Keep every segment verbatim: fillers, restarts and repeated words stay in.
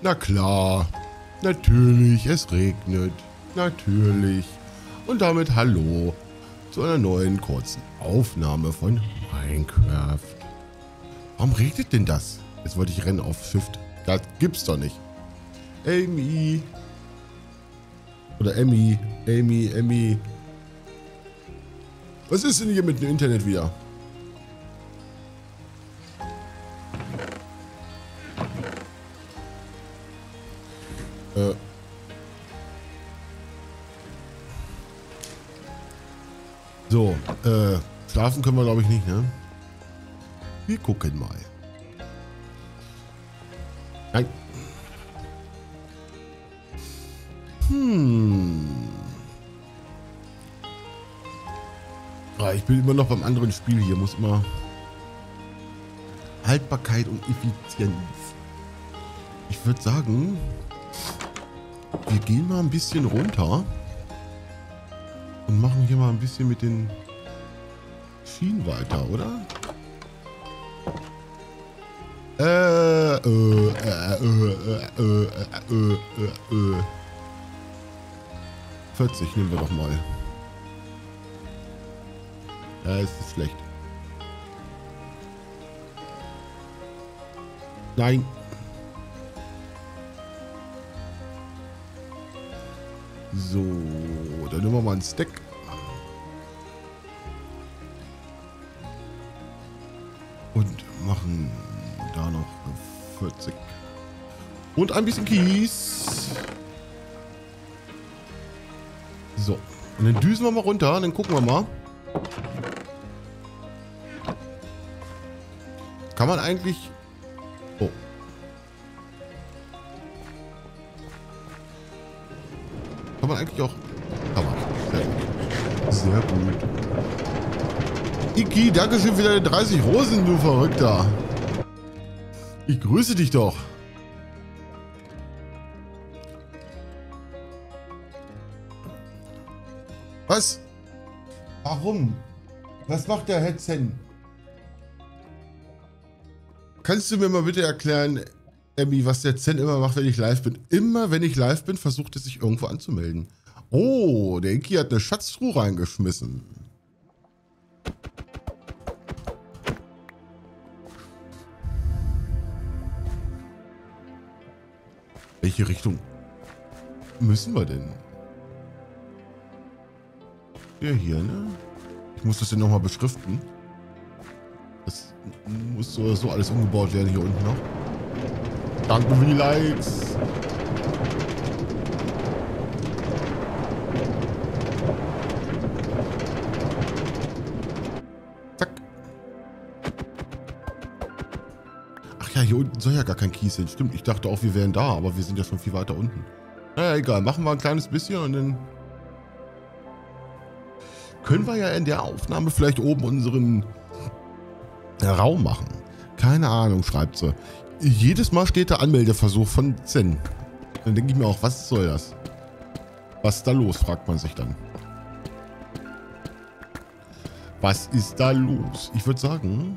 Na klar. Natürlich, es regnet. Natürlich. Und damit hallo zu einer neuen kurzen Aufnahme von Minecraft. Warum regnet denn das? Jetzt wollte ich rennen auf Shift. Das gibt's doch nicht. Amy. Oder Emmy. Amy, Emmy. Was ist denn hier mit dem Internet wieder? Äh. So, äh, schlafen können wir glaube ich nicht, ne? Wir gucken mal. Nein. Hm. Ah, ich bin immer noch beim anderen Spiel hier. Muss immer Haltbarkeit und Effizienz. Ich würde sagen, wir gehen mal ein bisschen runter und machen hier mal ein bisschen mit den Schienen weiter, oder? Äh, äh, äh, äh, äh, äh, äh, äh. vierzig nehmen wir doch mal. Ja, es ist schlecht. Nein. So, dann nehmen wir mal einen Stack. Und machen da noch vierzig. Und ein bisschen Kies. So, und dann düsen wir mal runter, dann gucken wir mal. Kann man eigentlich... Oh. Kann man eigentlich auch... Kann man. Sehr gut. Sehr gut. Iki, danke schön für deine dreißig Rosen, du Verrückter. Ich grüße dich doch. Was? Warum? Was macht der Hetzen? Kannst du mir mal bitte erklären, Emmy, was der Zen immer macht, wenn ich live bin? Immer wenn ich live bin, versucht er sich irgendwo anzumelden. Oh, der Iki hat eine Schatztruhe reingeschmissen. Welche Richtung müssen wir denn? Ja, hier, ne? Ich muss das ja nochmal beschriften. Das muss so, so alles umgebaut werden hier unten noch. Danke für die Likes. Zack. Ach ja, hier unten soll ja gar kein Kies hin. Stimmt, ich dachte auch, wir wären da, aber wir sind ja schon viel weiter unten. Naja, egal. Machen wir ein kleines bisschen und dann können wir ja in der Aufnahme vielleicht oben unseren Raum machen. Keine Ahnung, schreibt sie. Jedes Mal steht der Anmeldeversuch von Zen. Dann denke ich mir auch, was soll das? Was ist da los, fragt man sich dann. Was ist da los? Ich würde sagen,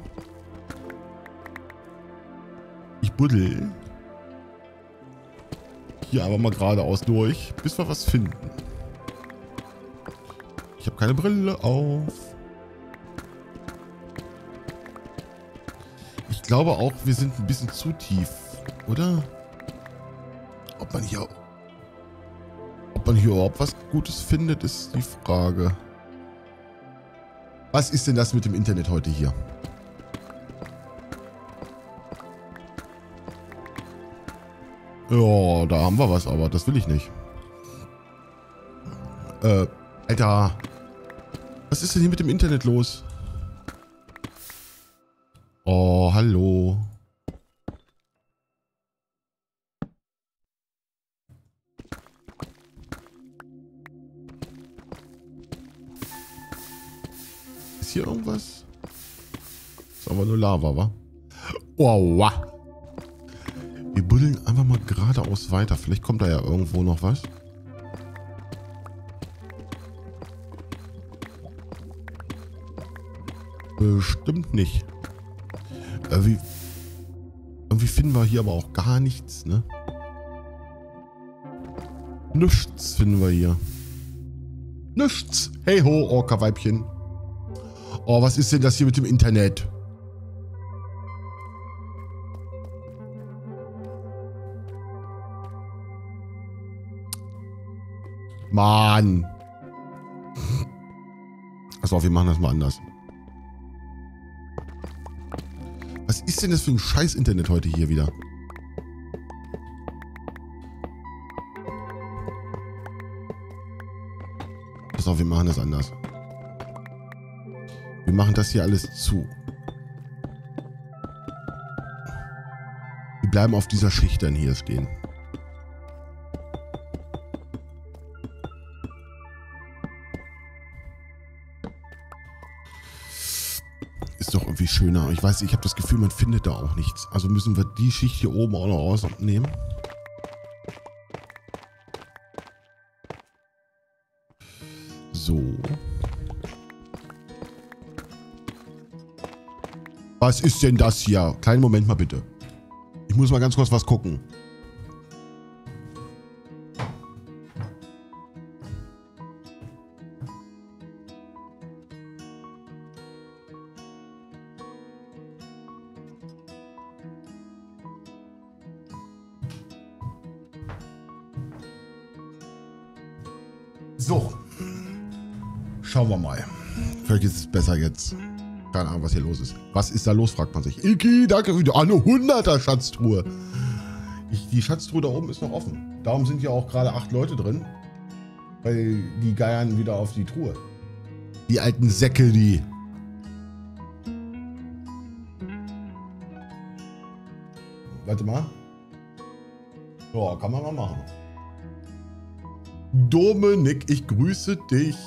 ich buddel hier aber mal geradeaus durch, bis wir was finden. Ich habe keine Brille auf. Ich glaube auch, wir sind ein bisschen zu tief, oder? Ob man hier, ob man hier überhaupt was Gutes findet, ist die Frage. Was ist denn das mit dem Internet heute hier? Ja, da haben wir was, aber das will ich nicht. Äh, Alter. Was ist denn hier mit dem Internet los? Oh, hallo. Ist hier irgendwas? Ist aber nur Lava, wa? Wow. Wir buddeln einfach mal geradeaus weiter. Vielleicht kommt da ja irgendwo noch was. Bestimmt nicht. Irgendwie, irgendwie finden wir hier aber auch gar nichts, ne? Nichts finden wir hier. Nichts. Hey ho, Orca-Weibchen. Oh, was ist denn das hier mit dem Internet? Mann. Pass auf, wir machen das mal anders. Was ist denn das für ein scheiß Internet heute hier wieder? Pass auf, wir machen das anders. Wir machen das hier alles zu. Wir bleiben auf dieser Schicht dann hier stehen. Ist doch irgendwie schöner. Ich weiß, ich habe das Gefühl, man findet da auch nichts. Also müssen wir die Schicht hier oben auch noch rausnehmen. So. Was ist denn das hier? Kleinen Moment mal bitte. Ich muss mal ganz kurz was gucken. So. Schauen wir mal. Vielleicht ist es besser jetzt. Keine Ahnung, was hier los ist. Was ist da los, fragt man sich. Iki, danke für die... Ah, eine hunderter Schatztruhe. Ich, die Schatztruhe da oben ist noch offen. Darum sind ja auch gerade acht Leute drin. Weil die geiern wieder auf die Truhe. Die alten Säcke, die... Warte mal. Ja, kann man mal machen. Dominik, ich grüße dich.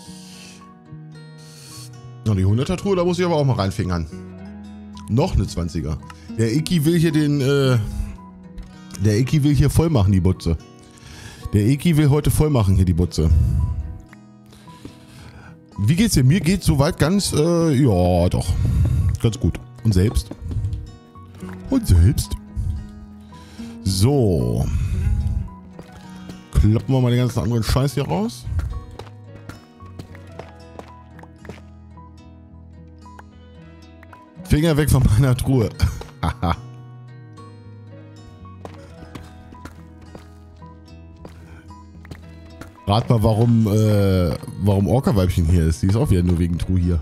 Noch die hunderter Truhe, da muss ich aber auch mal reinfingern. Noch eine zwanziger. Der Iki will hier den, äh, der Iki will hier voll machen, die Butze. Der Iki will heute voll machen, hier die Butze. Wie geht's dir? Mir geht's soweit ganz, äh, ja, doch. Ganz gut. Und selbst? Und selbst? So. Kloppen wir mal den ganzen anderen Scheiß hier raus. Finger weg von meiner Truhe. Rat mal, warum, äh, warum Orca-Weibchen hier ist. Die ist auch wieder nur wegen Truhe hier.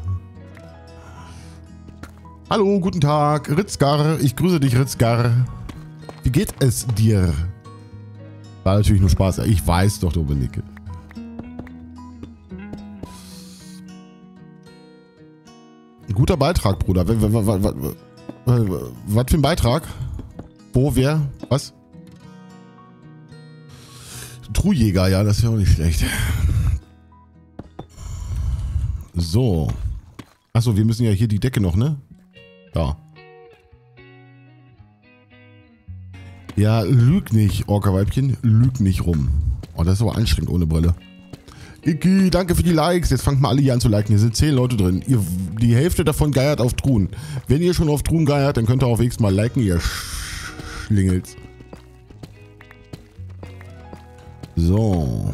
Hallo, guten Tag, Ritzgar. Ich grüße dich, Ritzgar. Wie geht es dir? War natürlich nur Spaß. Ich weiß doch, Dominik. Guter Beitrag, Bruder. Was für ein Beitrag? Wo, wer, was? Truhjäger, ja, das ist ja auch nicht schlecht. So. Achso, wir müssen ja hier die Decke noch, ne? Da. Ja, lüg nicht, Orca-Weibchen. Lüg nicht rum. Oh, das ist aber anstrengend ohne Brille. Iki, danke für die Likes. Jetzt fangt mal alle hier an zu liken. Hier sind zehn Leute drin. Ihr, die Hälfte davon geiert auf Truhen. Wenn ihr schon auf Truhen geiert, dann könnt ihr auch wenigstens mal liken, ihr Schlingels. So.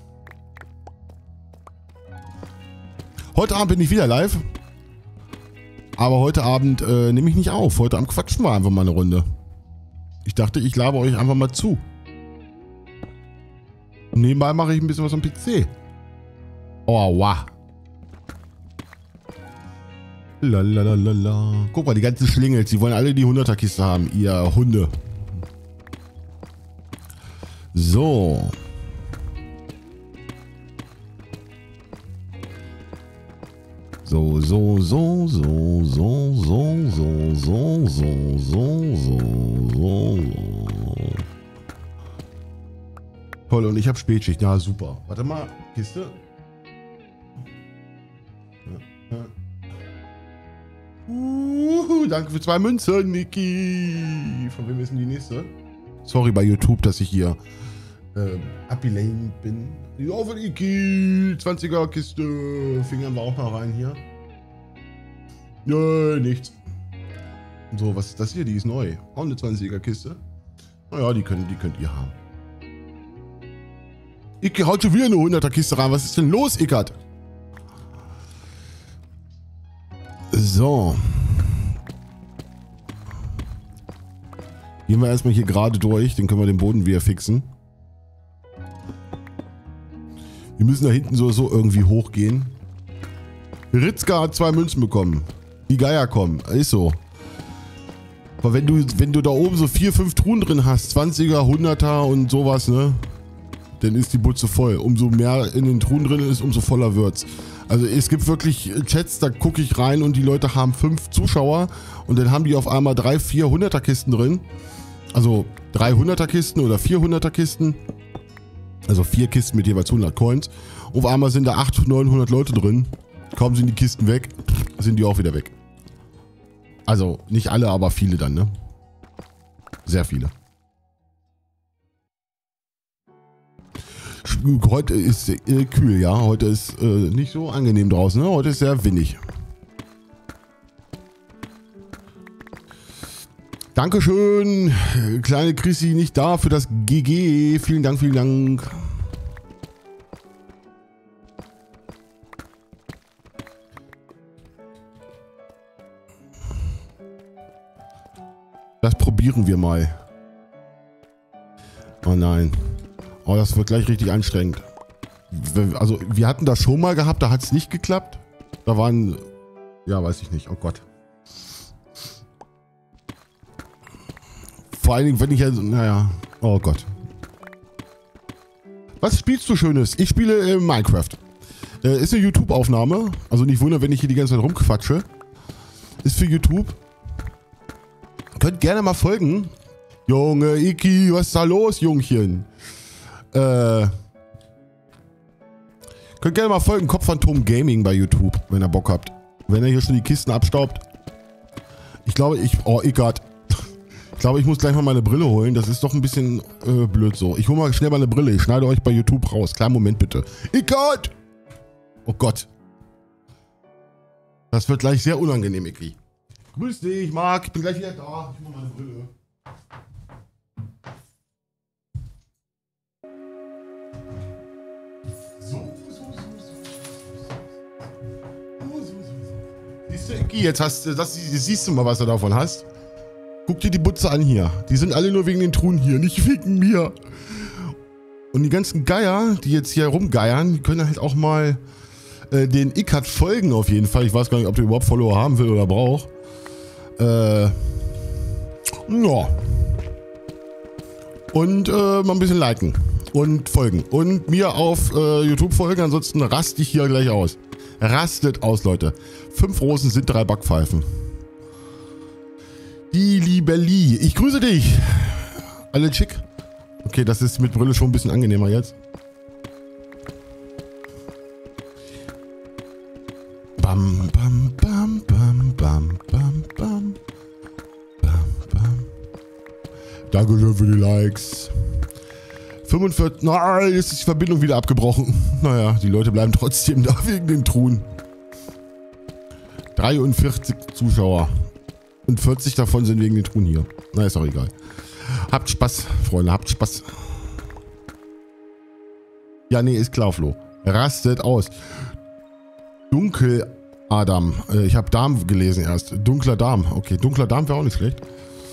Heute Abend bin ich wieder live. Aber heute Abend äh, nehme ich nicht auf. Heute Abend quatschen wir einfach mal eine Runde. Ich dachte, ich laber euch einfach mal zu. Und nebenbei mache ich ein bisschen was am P C. Oh, wow. Lalalala. Guck mal, die ganzen Schlingels, die wollen alle die hunderter Kiste haben, ihr Hunde. So. So, so, so, so, so, so, so, so, so, so, so, so. Toll, und ich habe Spätschicht. Ja, super. Warte mal, Kiste. Ja, ja. Uh, danke für zwei Münzen, Niki. Von wem ist denn die nächste? Sorry bei YouTube, dass ich hier äh, abgelenkt bin. Ja, von Niki. zwanziger Kiste. Fingern wir auch mal rein hier. Nö, nichts. So, was ist das hier? Die ist neu. Auch eine zwanziger Kiste. Naja, die, können, die könnt ihr haben. Icke haut schon wieder eine hunderter Kiste rein. Was ist denn los, Ickert? So. Gehen wir erstmal hier gerade durch. Dann können wir den Boden wieder fixen. Wir müssen da hinten so, so irgendwie hochgehen. Ritzka hat zwei Münzen bekommen. Die Geier kommen. Ist so. Aber wenn du, wenn du da oben so vier, fünf Truhen drin hast, zwanziger, hunderter und sowas, ne? Dann ist die Butze voll. Umso mehr in den Truhen drin ist, umso voller wird's. Also es gibt wirklich Chats, da gucke ich rein und die Leute haben fünf Zuschauer und dann haben die auf einmal drei, vier hunderter Kisten drin. Also drei hunderter Kisten oder vier hunderter Kisten. Also vier Kisten mit jeweils hundert Coins. Auf einmal sind da achthundert, neunhundert Leute drin. Kaum sind die Kisten weg, sind die auch wieder weg. Also nicht alle, aber viele dann, ne? Sehr viele. Heute ist äh, kühl, ja. Heute ist äh, nicht so angenehm draußen, ne? Heute ist sehr windig. Dankeschön, kleine Chrissy, nicht da für das G G. Vielen Dank, vielen Dank. Das probieren wir mal. Oh nein. Oh, das wird gleich richtig anstrengend. Also, wir hatten das schon mal gehabt, da hat es nicht geklappt. Da waren... Ja, weiß ich nicht. Oh Gott. Vor allen Dingen, wenn ich ja... Naja. Oh Gott. Was spielst du Schönes? Ich spiele äh, Minecraft. Äh, ist eine YouTube-Aufnahme. Also nicht wundern, wenn ich hier die ganze Zeit rumquatsche. Ist für YouTube. Könnt gerne mal folgen. Junge, Iki, was ist da los, Jungchen? Äh, könnt gerne mal folgen, Kopfphantom Gaming bei YouTube, wenn ihr Bock habt. Wenn ihr hier schon die Kisten abstaubt. Ich glaube, ich... Oh, Ickert. Ich glaube, ich muss gleich mal meine Brille holen. Das ist doch ein bisschen äh, blöd so. Ich hole mal schnell meine Brille. Ich schneide euch bei YouTube raus. Kleinen Moment bitte. Ickert! Oh Gott. Das wird gleich sehr unangenehm, Icki. Grüß dich, Marc. Ich bin gleich wieder da. Ich hole meine Brille. Siehst du, Icki, jetzt hast du, das siehst du mal, was du davon hast. Guck dir die Butze an hier. Die sind alle nur wegen den Truhen hier, nicht wegen mir. Und die ganzen Geier, die jetzt hier rumgeiern, die können halt auch mal äh, den Ickert folgen auf jeden Fall. Ich weiß gar nicht, ob der überhaupt Follower haben will oder braucht. Äh, ja. Und äh, mal ein bisschen liken. Und folgen. Und mir auf äh, YouTube folgen, ansonsten raste ich hier gleich aus. Rastet aus, Leute. Fünf Rosen sind drei Backpfeifen. Die liebe Lee. Ich grüße dich. Alle schick. Okay, das ist mit Brille schon ein bisschen angenehmer jetzt. Bam, bam, bam, bam, bam, bam, bam. Bam, bam. Dankeschön für die Likes. fünfundvierzig. Nein, jetzt ist die Verbindung wieder abgebrochen. Naja, die Leute bleiben trotzdem da wegen den Truhen. dreiundvierzig Zuschauer. Und vierzig davon sind wegen den Truhen hier. Na, ist auch egal. Habt Spaß, Freunde, habt Spaß. Ja, nee, ist klar, Flo. Rastet aus. Dunkel Adam. Äh, ich habe Darm gelesen erst. Dunkler Darm. Okay, dunkler Darm wäre auch nicht schlecht.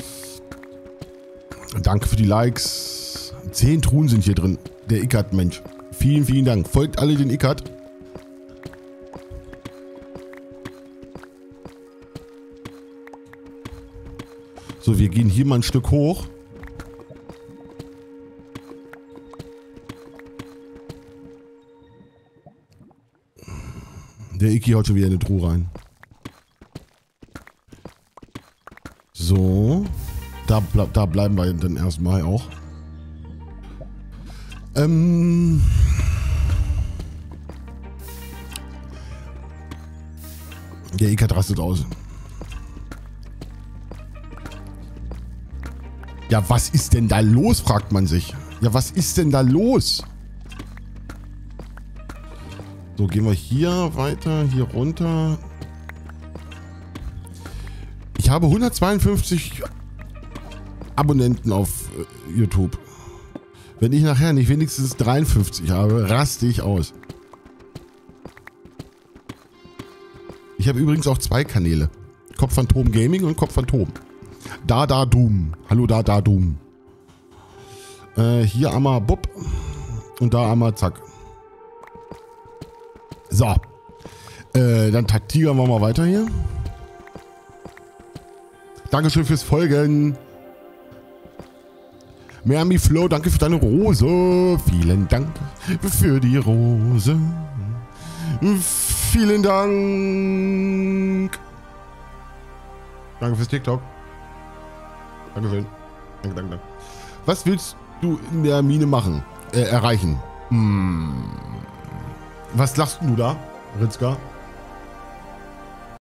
Danke für die Likes. Zehn Truhen sind hier drin. Der Ickert, Mensch. Vielen, vielen Dank. Folgt alle den Ickert. So, wir gehen hier mal ein Stück hoch. Der Iki haut schon wieder in eine Truhe rein. So. Da, ble da bleiben wir dann erstmal auch. Ähm... Der Ickert rastet aus. Ja, was ist denn da los, fragt man sich. Ja, was ist denn da los? So, gehen wir hier weiter, hier runter. Ich habe hundertzweiundfünfzig Abonnenten auf äh, YouTube. Wenn ich nachher nicht wenigstens dreiundfünfzig habe, raste ich aus. Ich habe übrigens auch zwei Kanäle. Kopfphantom Gaming und Kopfphantom. Da, da, Doom. Hallo, da, da, Doom. Äh, hier einmal Bub. Und da einmal Zack. So. Äh, dann taktieren wir mal weiter hier. Dankeschön fürs Folgen. Miami Flow, danke für deine Rose. Vielen Dank für die Rose. Vielen Dank. Danke fürs TikTok. Dankeschön. Danke, danke, danke. Was willst du in der Mine machen? Äh, erreichen? Hm. Was lachst du da, Ritzka?